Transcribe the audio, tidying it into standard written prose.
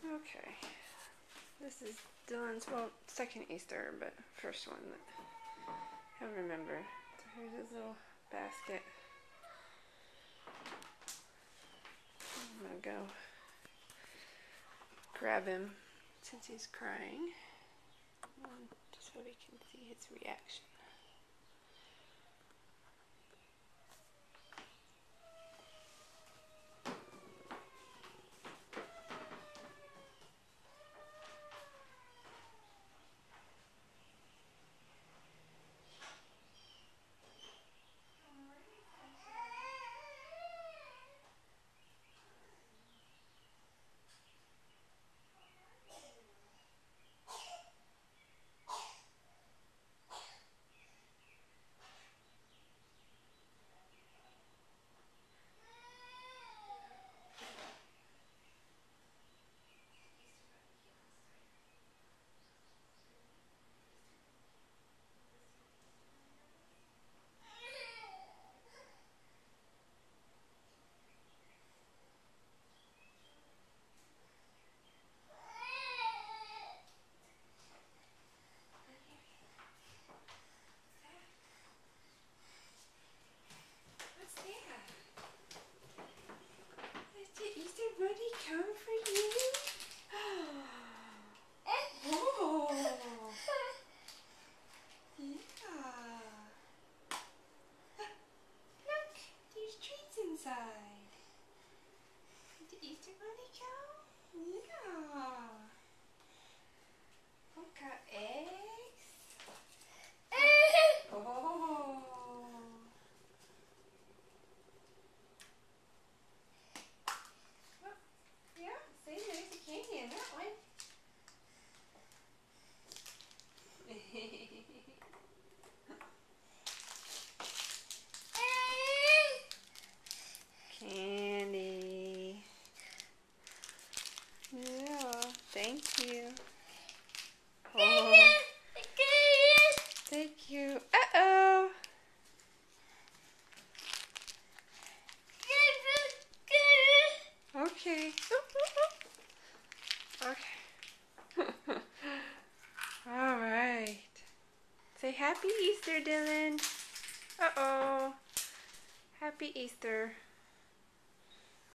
Okay, this is Dylan's, well, second Easter, but first one that he'll remember. So here's his little basket. I'm gonna go grab him since he's crying, just so we can see his reaction. Come for you. Oh. Yeah. Look, there's treats inside. Did the Easter Bunny come? Yeah. Oh, got eggs. Oh. Yeah, see, there's a candy in that one. Candy. Yeah, thank you. Oh, thank you. Uh-oh. Okay. Okay. All right. Say Happy Easter, Dylan. Uh-oh. Happy Easter.